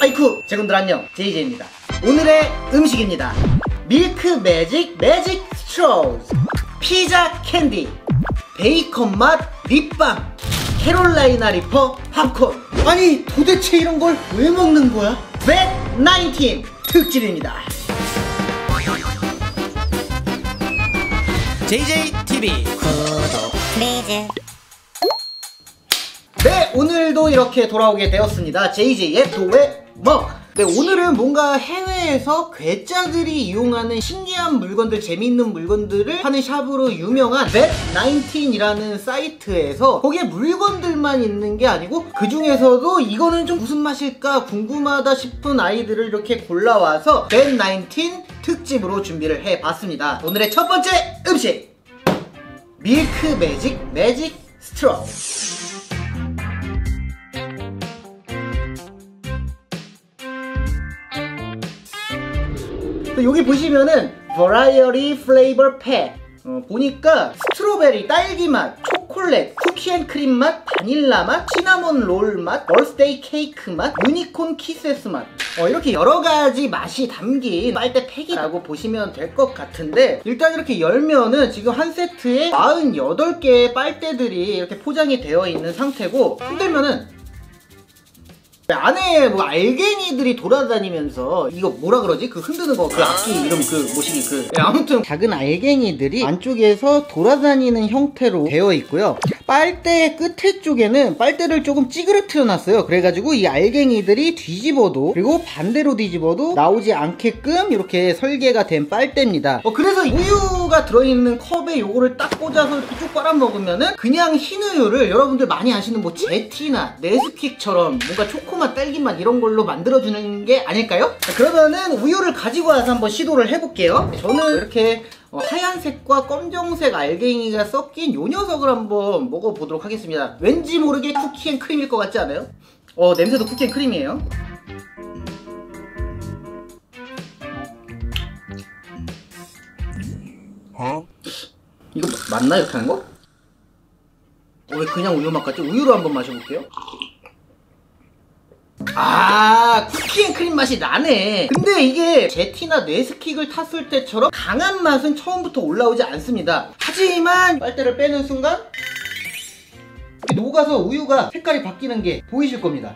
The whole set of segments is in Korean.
아이쿠 제군들 안녕, JJ입니다. 오늘의 음식입니다. 밀크 매직 스트로우즈, 피자 캔디, 베이컨 맛 립밤, 캐롤라이나 리퍼 팝콘. 아니 도대체 이런 걸 왜 먹는 거야? 웹19 특집입니다. JJTV 구독 플리즈. 네, 오늘도 이렇게 돌아오게 되었습니다. JJ의 도웨 먹. 네, 오늘은 뭔가 해외에서 괴짜들이 이용하는 신기한 물건들, 재미있는 물건들을 파는 샵으로 유명한 웹19이라는 사이트에서 거기에 물건들만 있는 게 아니고 그 중에서도 이거는 좀 무슨 맛일까 궁금하다 싶은 아이들을 이렇게 골라와서 웹19 특집으로 준비를 해봤습니다. 오늘의 첫 번째 음식! 밀크 매직 스트로우. 여기 보시면은 버라이어리 플레이버 팩, 보니까 스트로베리, 딸기 맛, 초콜릿, 쿠키앤크림 맛, 바닐라 맛, 시나몬 롤 맛, 버스데이 케이크 맛, 유니콘 키세스 맛, 이렇게 여러가지 맛이 담긴 빨대 팩이라고 보시면 될 것 같은데, 일단 이렇게 열면은 지금 한 세트에 48개의 빨대들이 이렇게 포장이 되어 있는 상태고, 흔들면은 안에 뭐 알갱이들이 돌아다니면서, 이거 뭐라 그러지? 그 흔드는 거, 그 악기 이름, 그 모시기 아무튼 작은 알갱이들이 안쪽에서 돌아다니는 형태로 되어 있고요. 빨대 끝에 쪽에는 빨대를 조금 찌그러뜨려 놨어요. 그래가지고 이 알갱이들이 뒤집어도, 그리고 반대로 뒤집어도 나오지 않게끔 이렇게 설계가 된 빨대입니다. 그래서 우유가 들어있는 컵에 요거를 딱 꽂아서 이렇게 쭉 빨아 먹으면은 그냥 흰 우유를 여러분들 많이 아시는 뭐 제티나 네스킥처럼 뭔가 초코맛, 딸기맛 이런 걸로 만들어주는 게 아닐까요? 자, 그러면은 우유를 가지고 와서 한번 시도를 해볼게요. 저는 이렇게 하얀색과 검정색 알갱이가 섞인 요 녀석을 한번 먹어보도록 하겠습니다. 왠지 모르게 쿠키앤크림일 것 같지 않아요? 냄새도 쿠키앤크림이에요. 이거 맞나, 이렇게 하는 거? 왜 그냥 우유 맛 같지? 우유로 한번 마셔볼게요. 쿠키앤크림 맛이 나네. 근데 이게 제티나 네스킥을 탔을 때처럼 강한 맛은 처음부터 올라오지 않습니다. 하지만 빨대를 빼는 순간 녹아서 우유가 색깔이 바뀌는 게 보이실 겁니다.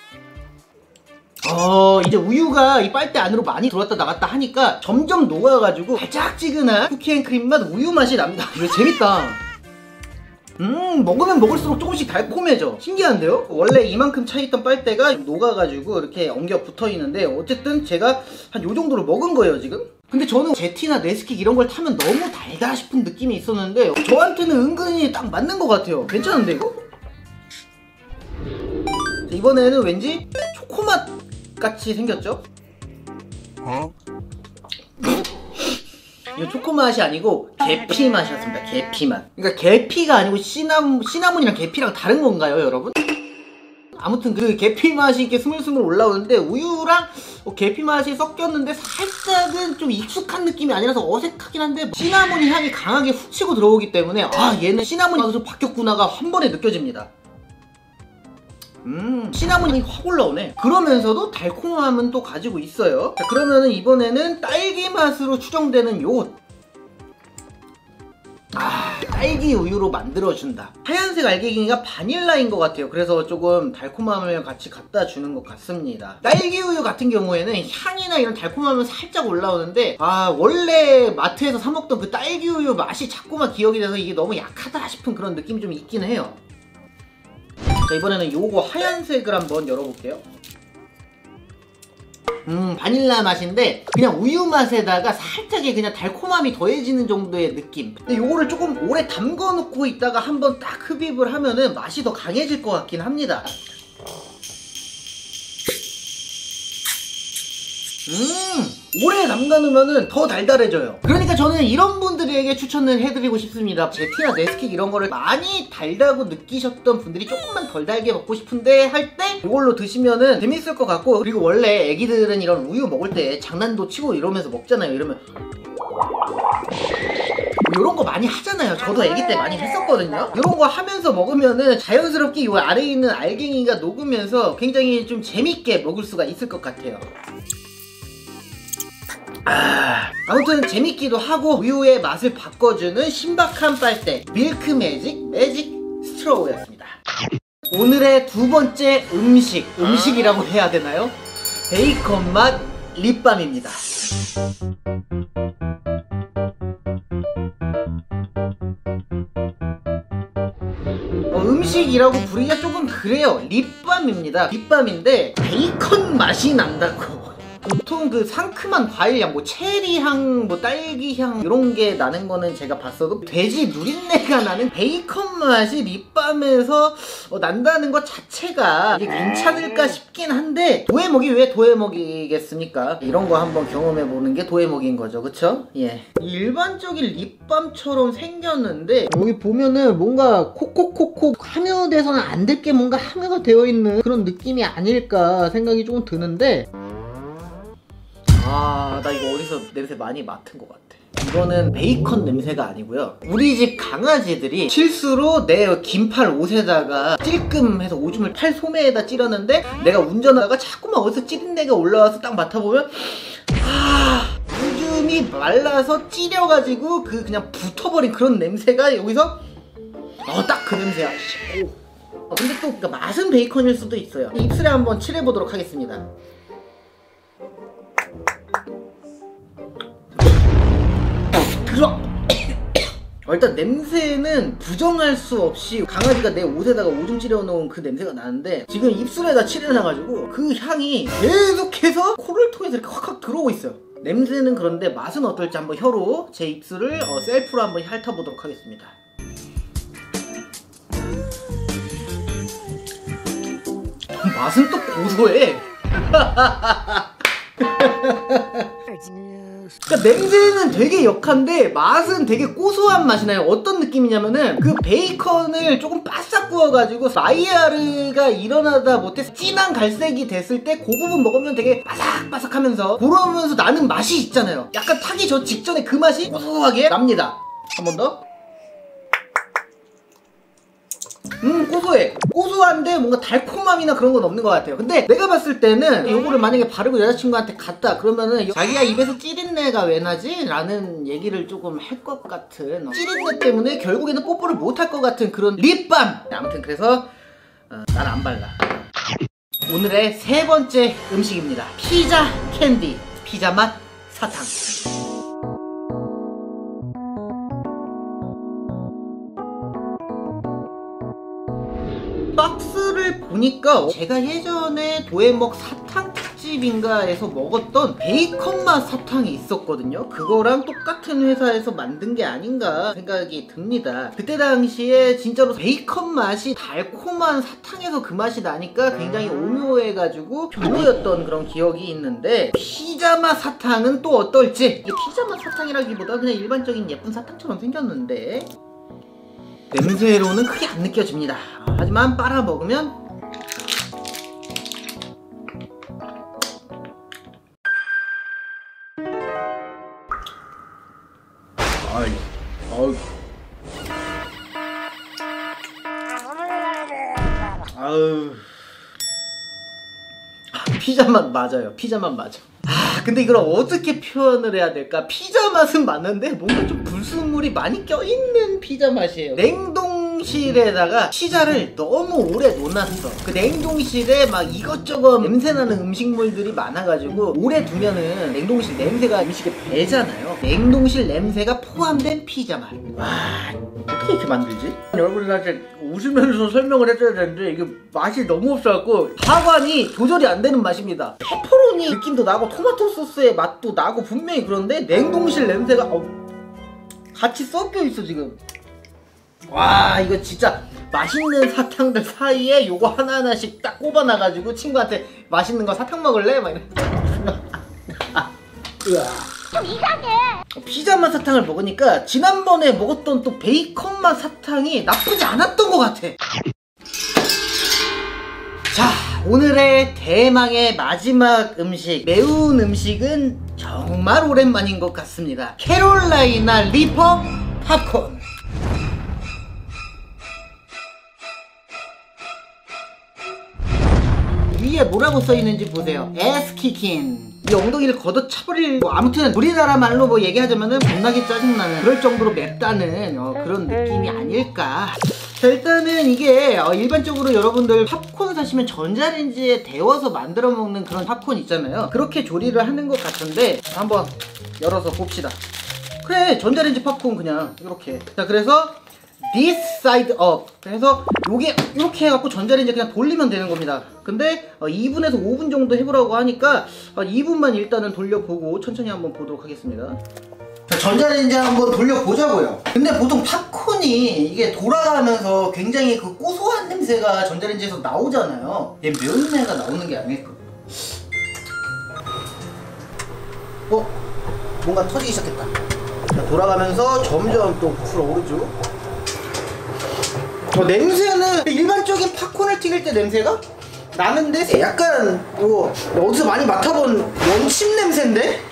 이제 우유가 이 빨대 안으로 많이 들어왔다 나갔다 하니까 점점 녹아가지고 달짝지근한 쿠키앤크림 맛, 우유 맛이 납니다. 이거 재밌다. 먹으면 먹을수록 조금씩 달콤해져. 신기한데요? 원래 이만큼 차있던 빨대가 녹아가지고 이렇게 엉겨 붙어있는데, 어쨌든 제가 한 요 정도로 먹은 거예요 지금. 근데 저는 제티나 네스킥 이런 걸 타면 너무 달다 싶은 느낌이 있었는데 저한테는 은근히 딱 맞는 것 같아요. 괜찮은데 이거? 이번에는 왠지 초코맛 같이 생겼죠? 이거 초코맛이 아니고 계피 맛이었습니다. 계피 맛. 그러니까 계피가 아니고 시나몬이랑 계피랑 다른 건가요, 여러분? 아무튼 그 계피 맛이 이렇게 스물스물 올라오는데 우유랑 계피 맛이 섞였는데 살짝은 좀 익숙한 느낌이 아니라서 어색하긴 한데, 시나몬 향이 강하게 훅 치고 들어오기 때문에 얘는 시나몬 맛으로 바뀌었구나가 한 번에 느껴집니다. 시나몬이 확 올라오네. 그러면서도 달콤함은 또 가지고 있어요. 자, 그러면은 이번에는 딸기 맛으로 추정되는 요 딸기 우유로 만들어준다. 하얀색 알갱이가 바닐라인 것 같아요. 그래서 조금 달콤함을 같이 갖다 주는 것 같습니다. 딸기 우유 같은 경우에는 향이나 이런 달콤함은 살짝 올라오는데, 원래 마트에서 사 먹던 그 딸기 우유 맛이 자꾸만 기억이 돼서 이게 너무 약하다 싶은 그런 느낌이 좀 있긴 해요. 자, 이번에는 요거 하얀색을 한번 열어볼게요. 바닐라 맛인데 그냥 우유 맛에다가 살짝의 그냥 달콤함이 더해지는 정도의 느낌. 근데 요거를 조금 오래 담궈 놓고 있다가 한번 딱 흡입을 하면은 맛이 더 강해질 것 같긴 합니다. 오래 담가놓으면 더 달달해져요. 그러니까 저는 이런 분들에게 추천을 해드리고 싶습니다. 제티나 네스킥 이런 거를 많이 달다고 느끼셨던 분들이 조금만 덜 달게 먹고 싶은데 할 때 이걸로 드시면은 재밌을 것 같고, 그리고 원래 애기들은 이런 우유 먹을 때 장난도 치고 이러면서 먹잖아요. 이러면 이런 거 많이 하잖아요. 저도 아기 때 많이 했었거든요. 이런 거 하면서 먹으면은 자연스럽게 이 아래에 있는 알갱이가 녹으면서 굉장히 좀 재밌게 먹을 수가 있을 것 같아요. 아무튼 재밌기도 하고 우유의 맛을 바꿔주는 신박한 빨대 밀크 매직 스트로우였습니다. 오늘의 두 번째 음식이라고 해야 되나요? 베이컨 맛 립밤입니다. 음식이라고 부르기가 조금 그래요. 립밤입니다. 립밤인데 베이컨 맛이 난다고. 보통 그 상큼한 과일향, 뭐 체리향, 뭐 딸기향 이런 게 나는 거는 제가 봤어도 돼지 누린내가 나는 베이컨 맛이 립밤에서 난다는 것 자체가 이게 괜찮을까 싶긴 한데 도해먹이 왜 도해먹이겠습니까? 이런 거 한번 경험해보는 게 도해먹인 거죠. 그쵸? 예. 일반적인 립밤처럼 생겼는데 여기 보면은 뭔가 콕콕콕콕 함유돼서는 안 될 게 뭔가 함유가 되어 있는 그런 느낌이 아닐까 생각이 조금 드는데 나 이거 어디서 냄새 많이 맡은 것 같아. 이거는 베이컨 냄새가 아니고요. 우리 집 강아지들이 실수로 내 긴팔 옷에다가 찔끔해서 오줌을 팔 소매에다 찌렸는데 내가 운전하다가 자꾸만 어디서 찌린내가 올라와서 딱 맡아보면 오줌이 말라서 찌려가지고 그냥 붙어버린 그런 냄새가 여기서 딱 그 냄새야. 근데 또 그러니까 맛은 베이컨일 수도 있어요. 입술에 한번 칠해보도록 하겠습니다. 일단 냄새는 부정할 수 없이 강아지가 내 옷에다가 오줌 찌려놓은 그 냄새가 나는데 지금 입술에다 칠해놔가지고 그 향이 계속해서 코를 통해서 이렇게 확확 들어오고 있어요. 냄새는 그런데 맛은 어떨지 한번 혀로 제 입술을 셀프로 한번 핥아보도록 하겠습니다. 맛은 또 고소해. 그러니까 냄새는 되게 역한데 맛은 되게 고소한 맛이 나요. 어떤 느낌이냐면은 그 베이컨을 조금 바싹 구워가지고 마이야르가 일어나다 못해 진한 갈색이 됐을 때 그 부분 먹으면 되게 바삭바삭하면서 그러면서 나는 맛이 있잖아요. 약간 타기 전 직전에 그 맛이 고소하게 납니다. 한 번 더. 고소해. 고소한데 뭔가 달콤함이나 그런 건 없는 것 같아요. 근데 내가 봤을 때는 이거를 만약에 바르고 여자친구한테 갔다 그러면은 자기야 입에서 찌린내가 왜 나지? 라는 얘기를 조금 할 것 같은 찌린내 때문에 결국에는 뽀뽀를 못 할 것 같은 그런 립밤! 아무튼 그래서 난 안 발라. 오늘의 세 번째 음식입니다. 피자 캔디. 피자 맛 사탕. 박스를 보니까 제가 예전에 도해먹 사탕 특집인가에서 먹었던 베이컨 맛 사탕이 있었거든요. 그거랑 똑같은 회사에서 만든 게 아닌가 생각이 듭니다. 그때 당시에 진짜로 베이컨 맛이 달콤한 사탕에서 그 맛이 나니까 굉장히 오묘해가지고 별로였던 그런 기억이 있는데 피자 맛 사탕은 또 어떨지. 이게 피자 맛 사탕이라기보다 그냥 일반적인 예쁜 사탕처럼 생겼는데 냄새로는 크게 안 느껴집니다. 하지만 빨아 먹으면 피자 맛 맞아요. 피자 맛 맞아. 근데 이걸 어떻게 표현을 해야 될까? 피자 맛은 맞는데 뭔가 좀 불순물이 많이 껴있는 피자 맛이에요. 냉동실에다가 피자를 너무 오래 놓았어. 그 냉동실에 막 이것저것 냄새나는 음식물들이 많아가지고 오래 두면은 냉동실 냄새가 음식에 배잖아요. 냉동실 냄새가 포함된 피자 맛. 와, 어떻게 이렇게 만들지? 여러분들한테 웃으면서 설명을 해줘야 되는데 이게 맛이 너무 없어갖고 하관이 조절이 안 되는 맛입니다. 페퍼로니 느낌도 나고 토마토 소스의 맛도 나고 분명히 그런데 냉동실 냄새가 같이 섞여 있어 지금. 와, 이거 진짜 맛있는 사탕들 사이에 요거 하나하나씩 딱 꼽아놔가지고 친구한테 맛있는 거 사탕 먹을래? 막 이래. 좀 이상해. 피자 맛 사탕을 먹으니까 지난번에 먹었던 또 베이컨 맛 사탕이 나쁘지 않았던 것 같아. 자, 오늘의 대망의 마지막 음식, 매운 음식은 정말 오랜만인 것 같습니다. 캐롤라이나 리퍼 팝콘. 위에 뭐라고 써있는지 보세요. 에스키킨. 이 엉덩이를 걷어차버릴, 아무튼 우리나라 말로 뭐 얘기하자면은 겁나게 짜증나는, 그럴 정도로 맵다는 그런 느낌이 아닐까. 자, 일단은 이게 일반적으로 여러분들 팝콘 사시면 전자레인지에 데워서 만들어 먹는 그런 팝콘 있잖아요. 그렇게 조리를 하는 것 같은데 한번 열어서 봅시다. 그래, 전자레인지 팝콘 그냥 이렇게. 자, 그래서 this side up. 그래서 요게 이렇게 해갖고 전자레인지 그냥 돌리면 되는 겁니다. 근데 2분에서 5분 정도 해보라고 하니까 2분만 일단은 돌려보고 천천히 한번 보도록 하겠습니다. 자, 전자레인지 한번 돌려보자고요. 근데 보통 팝콘이 이게 돌아가면서 굉장히 그 고소한 냄새가 전자레인지에서 나오잖아요. 얘 매운내가 나오는 게 아닐까. 뭔가 터지기 시작했다. 자, 돌아가면서 점점 또 부풀어 오르죠. 냄새는 일반적인 팝콘을 튀길 때 냄새가 나는데 약간 어디서 많이 맡아본 원칩 냄새인데?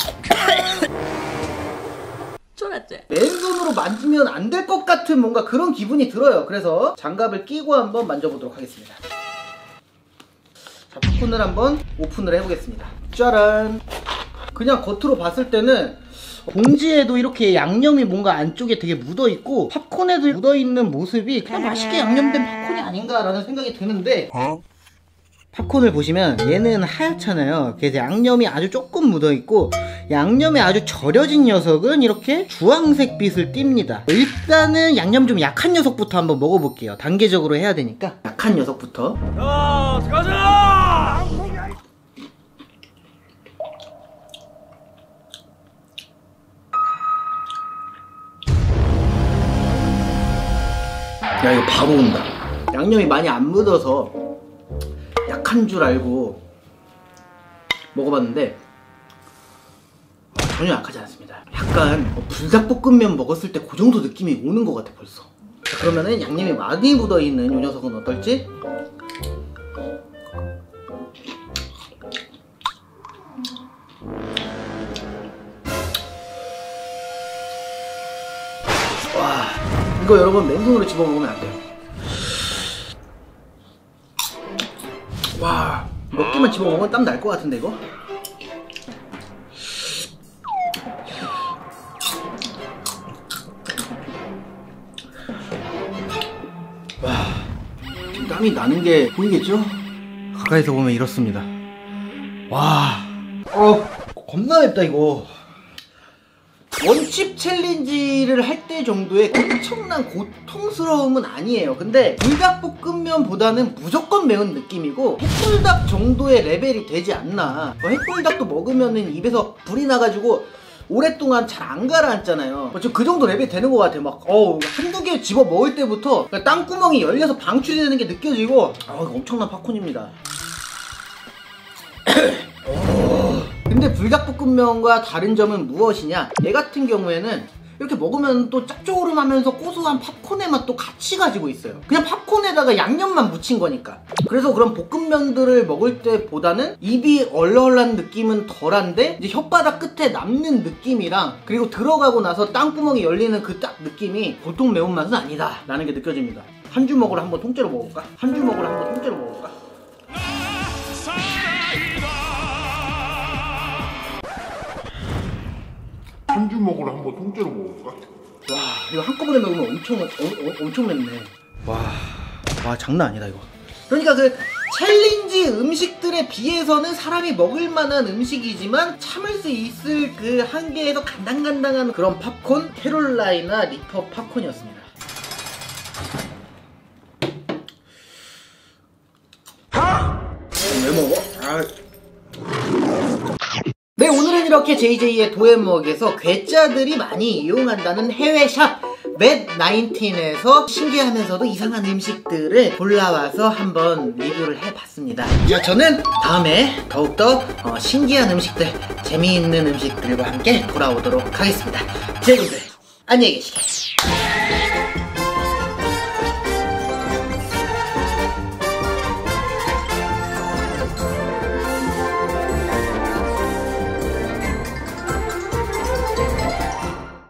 쫄았지? 맨손으로 만지면 안 될 것 같은 뭔가 그런 기분이 들어요. 그래서 장갑을 끼고 한번 만져보도록 하겠습니다. 자, 팝콘을 한번 오픈을 해보겠습니다. 짜란. 그냥 겉으로 봤을 때는 봉지에도 이렇게 양념이 뭔가 안쪽에 되게 묻어있고 팝콘에도 묻어있는 모습이 그냥 맛있게 양념된 팝콘이 아닌가라는 생각이 드는데, 팝콘을 보시면 얘는 하얗잖아요. 그래서 양념이 아주 조금 묻어있고 양념이 아주 절여진 녀석은 이렇게 주황색 빛을 띱니다. 일단은 양념 좀 약한 녀석부터 한번 먹어볼게요. 단계적으로 해야 되니까 약한 녀석부터. 자, 가자! 야, 이거 바로 온다. 양념이 많이 안 묻어서 약한 줄 알고 먹어봤는데 전혀 약하지 않습니다. 약간 불닭볶음면 먹었을 때 그 정도 느낌이 오는 것 같아 벌써. 자, 그러면은 양념이 많이 묻어있는 이 녀석은 어떨지? 와, 이거 여러분 맨손으로 집어먹으면 안 돼요. 와, 몇 개만 집어먹으면 땀 날 것 같은데 이거? 와, 지금 땀이 나는 게 보이겠죠? 가까이서 보면 이렇습니다. 와, 겁나 맵다 이거. 원칩 챌린지를 할 때 정도의 엄청난 고통스러움은 아니에요. 근데 불닭볶음면보다는 무조건 매운 느낌이고 햇불닭 정도의 레벨이 되지 않나. 햇불닭도 먹으면은 입에서 불이 나가지고 오랫동안 잘 안 가라앉잖아요. 지금 그 정도 레벨이 되는 것 같아요. 막 한두 개 집어 먹을 때부터 땅구멍이 열려서 방출이 되는 게 느껴지고 이거 엄청난 팝콘입니다. 근데 불닭볶음면과 다른 점은 무엇이냐? 얘 같은 경우에는 이렇게 먹으면 또 짭조름하면서 고소한 팝콘의 맛도 같이 가지고 있어요. 그냥 팝콘에다가 양념만 묻힌 거니까. 그래서 그런 볶음면들을 먹을 때보다는 입이 얼얼한 느낌은 덜한데 이제 혓바닥 끝에 남는 느낌이랑 그리고 들어가고 나서 땅구멍이 열리는 그 딱 느낌이 보통 매운맛은 아니다 라는 게 느껴집니다. 한 주먹으로 한번 통째로 먹어볼까? 한 주먹으로 한번 통째로 먹어볼까? 한 주먹으로 한번 통째로 먹을까? 와, 이거 한꺼번에 먹으면 엄청 맵네. 와, 장난 아니다 이거. 그러니까 그 챌린지 음식들에 비해서는 사람이 먹을 만한 음식이지만 참을 수 있을 그 한계에서 간당간당한 그런 팝콘, 캐롤라이나 리퍼 팝콘이었습니다. 왜 먹어? 네, 오늘은 이렇게 JJ의 도앤먹에서 괴짜들이 많이 이용한다는 해외샵 맷19에서 신기하면서도 이상한 음식들을 골라와서 한번 리뷰를 해봤습니다. 자, 저는 다음에 더욱더 신기한 음식들, 재미있는 음식들과 함께 돌아오도록 하겠습니다. 여러분들 안녕히 계시게.